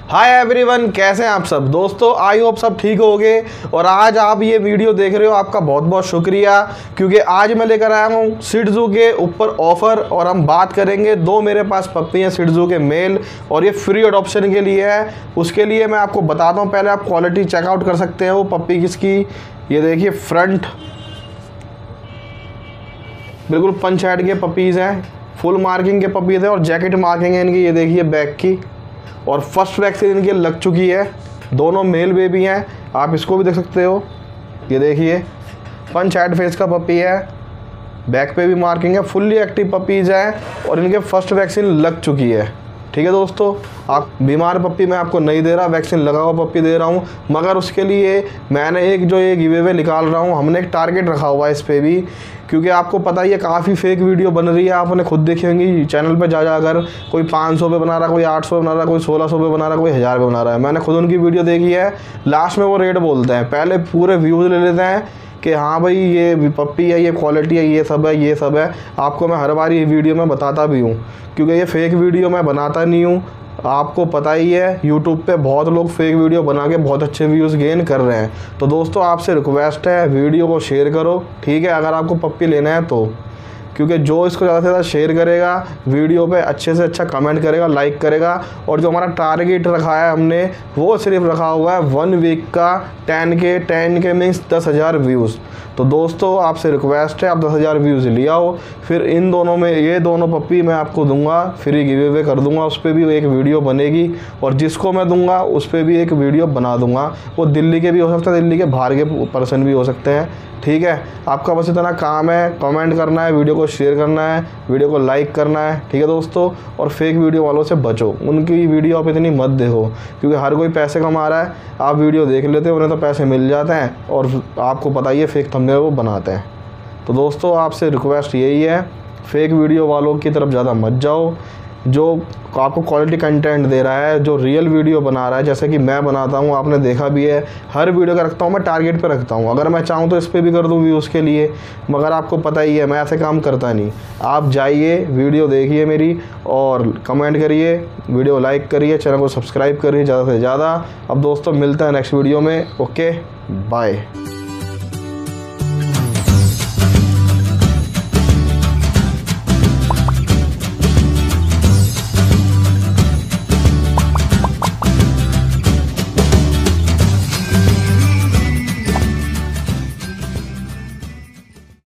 Hi everyone, कैसे हैं आप सब दोस्तों। आई होप सब ठीक होंगे। और आज आप ये वीडियो देख रहे हो, आपका बहुत बहुत शुक्रिया, क्योंकि आज मैं लेकर आया हूँ शिट्ज़ू के ऊपर ऑफ़र। और हम बात करेंगे, दो मेरे पास पप्पी हैं शिट्ज़ू के मेल, और ये फ्री अडॉप्शन के लिए है। उसके लिए मैं आपको बताता हूँ, पहले आप क्वालिटी चेकआउट कर सकते हो पप्पी किसकी। ये देखिए, फ्रंट बिल्कुल पंच हेड के पपीज़ हैं, फुल मार्किंग के पपीज़ हैं, और जैकेट मार्किंग है इनकी। ये देखिए बैक की, और फर्स्ट वैक्सीन इनकी लग चुकी है। दोनों मेल बेबी हैं, आप इसको भी देख सकते हो। ये देखिए, पंच हेड फेस का पपी है, बैक पे भी मार्किंग है, फुल्ली एक्टिव पपीज़ हैं, और इनके फर्स्ट वैक्सीन लग चुकी है। ठीक है दोस्तों, आप बीमार पप्पी मैं आपको नहीं दे रहा, वैक्सीन लगा हुआ पप्पी दे रहा हूँ। मगर उसके लिए मैंने एक गिव अवे निकाल रहा हूँ, हमने एक टारगेट रखा हुआ है इस पर भी, क्योंकि आपको पता ही है काफ़ी फेक वीडियो बन रही है। आपने खुद देखी होंगी चैनल पे जा जाकर, कोई 500 पे बना रहा, कोई 800 बना रहा, कोई 1600 पे बना रहा, कोई 1000 पे बना रहा है। मैंने खुद उनकी वीडियो देखी है। लास्ट में वो रेट बोलते हैं, पहले पूरे व्यूज़ ले लेते हैं कि हाँ भाई ये पप्पी है, ये क्वालिटी है, ये सब है, ये सब है। आपको मैं हर बार ये वीडियो में बताता भी हूँ, क्योंकि ये फेक वीडियो मैं बनाता नहीं हूँ। आपको पता ही है, यूट्यूब पे बहुत लोग फेक वीडियो बना के बहुत अच्छे व्यूज़ गेन कर रहे हैं। तो दोस्तों, आपसे रिक्वेस्ट है, वीडियो को शेयर करो, ठीक है, अगर आपको पप्पी लेना है तो। क्योंकि जो इसको ज़्यादा से ज़्यादा शेयर करेगा, वीडियो पे अच्छे से अच्छा कमेंट करेगा, लाइक करेगा, और जो हमारा टारगेट रखा है हमने, वो सिर्फ रखा हुआ है 1 वीक का 10K मीन्स 10,000 व्यूज़। तो दोस्तों, आपसे रिक्वेस्ट है, आप 10,000 व्यूज़ लिया हो, फिर इन दोनों में ये दोनों पप्पी मैं आपको दूंगा, फ्री गिव अवे कर दूंगा। उस पर भी एक वीडियो बनेगी, और जिसको मैं दूंगा उस पर भी एक वीडियो बना दूंगा। वो दिल्ली के भी हो सकता है, दिल्ली के बाहर के पर्सन भी हो सकते हैं। ठीक है, आपका बस इतना काम है, कमेंट करना है, वीडियो को शेयर करना है, वीडियो को लाइक करना है। ठीक है दोस्तों, और फेक वीडियो वालों से बचो, उनकी वीडियो आप इतनी मत देखो, क्योंकि हर कोई पैसे कमा रहा है। आप वीडियो देख लेते हो, उन्हें तो पैसे मिल जाते हैं, और आपको पता ही है फेक थंबनेल वो बनाते हैं। तो दोस्तों, आपसे रिक्वेस्ट यही है, फेक वीडियो वालों की तरफ ज़्यादा मत जाओ। जो आपको क्वालिटी कंटेंट दे रहा है, जो रियल वीडियो बना रहा है, जैसे कि मैं बनाता हूँ, आपने देखा भी है, हर वीडियो का रखता हूँ मैं टारगेट पे रखता हूँ। अगर मैं चाहूँ तो इस पर भी कर दूँ व्यूज़ के लिए, मगर आपको पता ही है मैं ऐसे काम करता नहीं। आप जाइए, वीडियो देखिए मेरी, और कमेंट करिए, वीडियो लाइक करिए, चैनल को सब्सक्राइब करिए ज़्यादा से ज़्यादा। अब दोस्तों, मिलते हैं नेक्स्ट वीडियो में। Okay, bye.